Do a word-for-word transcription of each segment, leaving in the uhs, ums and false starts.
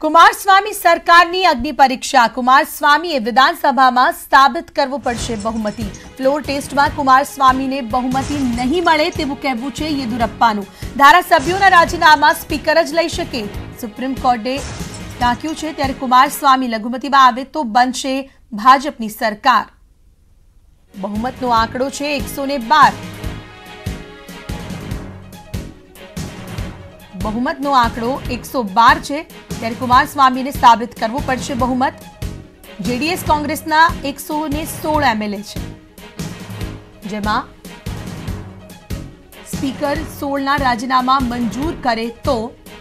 कुमारस्वामी सरकारनी अग्नि परीक्षा कुमारस्वामीए विधानसभामां साबित करवू पड़शे बहुमती। फ्लोर टेस्टमां कुमारस्वामीने बहुमती नहीं मळे तेवुं कहेवुं छे येदुरप्पानुं। धारासभ्योना राजीनामा स्पीकर ज लई शके सुप्रीम कोर्टे टांक्युं छे त्यारे कुमारस्वामी लघुमतीमां आवे तो बनशे भाजपनी सरकार। बहुमतनो आंकड़ो छे एक सौ बार। बहुमतनो आंकड़ो एक सौ बार है त्यारे कुमारस्वामी ने साबित करवू पड़शे बहुमत। जेडीएस कांग्रेसना एक सौ सोलह एमएलए है जेमां स्पीकर सोलह राजीनामा मंजूर करे तो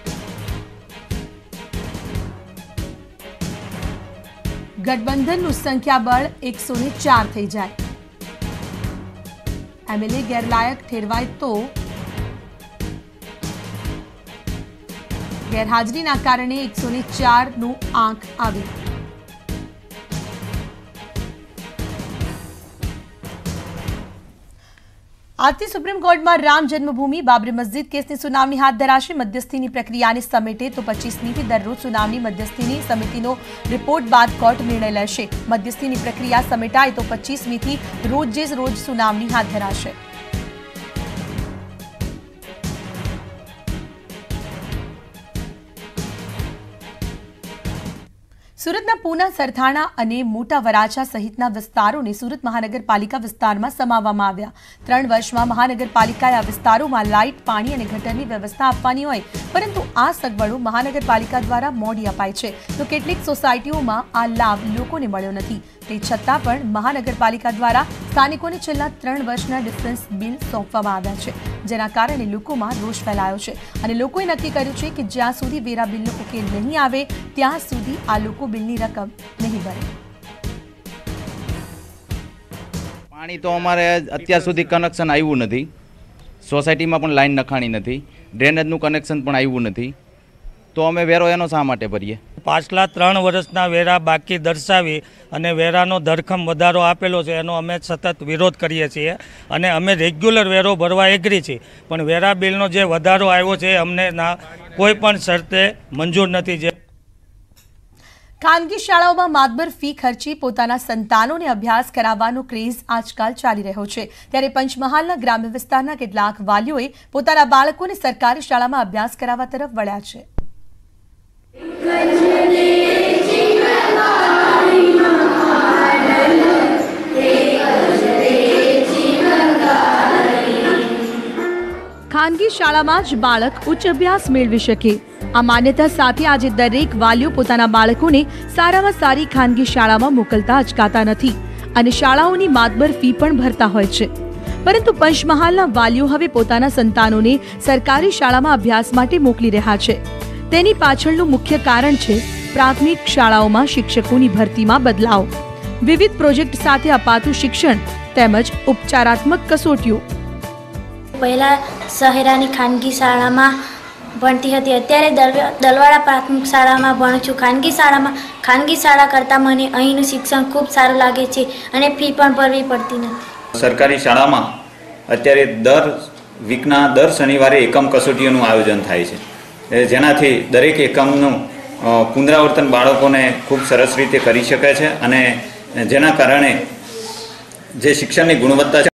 गठबंधननुं संख्याबळ एक सौ चार थई जाय। एमएलए गैरलायक ठेरवाय तो गैरहाजरीना कारणे एक सौ चार नो आंक आवे। આજથી સુપ્રીમ કોર્ટમાં રામ જન્મભૂમિ બાબરી મસ્જિદ કેસની સુનાવણી હાથ ધરાશે। મધ્યસ્થીની પ્રક્રિયાને સમેટે તો પચીસમીથી દરરોજ સુનાવણી મધ્યસ્થીની સમિતિનો રિપોર્ટ બાદ કોર્ટ નિર્ણય લેશે। મધ્યસ્થીની પ્રક્રિયા સમેટાય તો પચીસમીથી રોજે રોજ સુનાવણી હાથ ધરાશે। सूरतना पूना सरथाणा अने मोटा वराछा सहितना विस्तारों ने सूरत महानगरपालिका विस्तार में समाववामां आव्या। त्रण वर्ष में महानगरपालिकाए आ विस्तारों में लाइट पाणी अने गटरनी व्यवस्था आपवानी होय परंतु आ सगवड़ो महानगरपालिका द्वारा मोडी अपाय छे तो केटलीक सोसायटीओं में आ लाभ लोकोने मळ्यो नथी। ते छतां पण महानगरपालिका द्वारा स्थानिकोने छेल्ला त्रण वर्षना डिफरन्स बिल सोंपवामां आव्या छे जेना कारणे लोकोमां रोष फैलायो छे अने लोकोए नक्की कर्युं छे के ज्यां सुधी वेरा बिलनो उकेल नहीं आवे त्यां सुधी आ लोको बिलनी रकम नहीं भरे। पाणी तो अमारे अत्यार सुधी कनेक्शन आव्युं नथी। सोसायटीमां पण लाइन नखाणी नथी। ड्रेनेजनुं कनेक्शन पण आव्युं नथी तो अमे वेरो एनो शा माटे भरीए? पाछला त्रण वर्षना वेरा बाकी दर्शावी अने वेरानो धरखम वधारो आपेलो छे एनो अमे सतत विरोध करीए छीए अने अमे रेग्युलर वेरो भरवा एग्री छीए पण वेरा बिलनो जे वधारो आव्यो छे अमने ना कोई पण शर्ते मंजूर नथी। जे खानगी शाळाओमां मातबर फी खर्ची पोताना संतानोने अभ्यास करावવાનો क्रेज आजकाल चाली रह्यो छे त्यारे पंचमहालना ग्राम्य विस्ताરના કેટલાક વાલીઓએ પોતાના બાળકોને સરકારી શાળામાં અભ્યાસ કરાવવા તરફ વળ્યા છે। खानगी शाळाમાં જ બાળક ઉચ્ચ અભ્યાસ મેળવી શકે આ માન્યતા સાથે આજે દરેક વાલીઓ પોતાના બાળકોને સારામાં સારી ખાનગી શાળામાં મોકલતા અચકાતા નથી અને શાળાઓની માતબર ફી પણ ભરતા હોય છે પરંતુ પંચમહાલના વાલીઓ હવે પોતાના સંતાનોને સરકારી શાળામાં અભ્યાસ માટે મોકલી રહ્યા છે। તેની પાછળનું મુખ્ય કારણ છે પ્રાથમિક શાળાઓમાં શિક્ષકોની ભરતીમાં બદલાવ, વિવિધ પ્રોજેક્ટ સાથે અપાતું શિક્ષણ તેમજ ઉપચારાત્મક કસોટીઓ। પહેલા શહેરાની ખાનગી શાળામાં ભણતી હતી અત્યારે દલવાડા પ્રાથમિક શાળામાં ભણું છું। ખાનગી શાળામાં ખાનગી શાળા કરતાં મને અહીંનું શિક્ષણ ખૂબ સારું લાગે છે અને ફી પણ ભરવી પડતી નથી। સરકારી શાળામાં અત્યારે દર વીકના દર શનિવારે એકમ કસોટીઓનું આયોજન થાય છે જેનાથી દરેક એકમનું પુનરાવર્તન બાળકોને ખૂબ સરસ રીતે કરી શકે છે અને જેના કારણે જે શિક્ષણની ગુણવત્તા છે।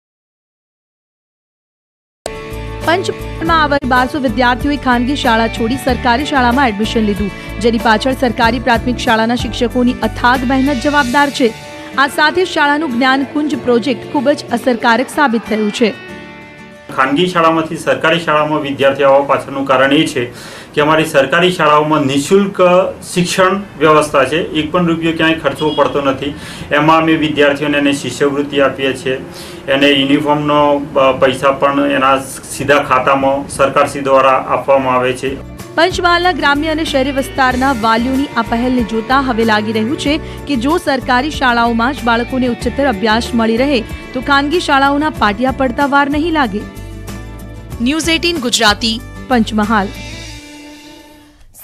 पंचमहालમાં આ વર્ષે બારસો વિદ્યાર્થીઓએ ખાનગી શાળા છોડી સરકારી શાળામાં એડમિશન લીધું જેની પાછળ સરકારી પ્રાથમિક શાળાના શિક્ષકોની અથાગ મહેનત જવાબદાર છે। આ સાથે શાળાનું જ્ઞાનકુંજ પ્રોજેક્ટ ખૂબ જ અસરકારક સાબિત થયું છે। ખાનગી શાળામાંથી સરકારી શાળામાં વિદ્યાર્થી આવવા પાછળનું કારણ એ છે કે અમારી સરકારી શાળાઓમાં નિઃશુલ્ક શિક્ષણ વ્યવસ્થા છે। એક પણ રૂપિયો ક્યાંય ખર્ચવો પડતો નથી। એમાં અમે વિદ્યાર્થીઓને એને શિષ્યવૃત્તિ આપીએ છીએ એને યુનિફોર્મનો પૈસા પણ એના સીધા ખાતામાં સરકારશ્રી દ્વારા આપવામાં આવે છે। પંચમહાલના ગ્રામ્ય અને શહેરી વિસ્તારના વાલીઓની આ પહેલને જોતા હવે લાગી રહ્યું છે કે જો સરકારી શાળાઓમાં જ બાળકોને ઉચ્ચતર અભ્યાસ મળી રહે તો ખાનગી શાળાઓના પાટિયા પડતા વાર નહીં લાગે। ન્યૂઝ અઠાર ગુજરાતી, પંચમહાલ।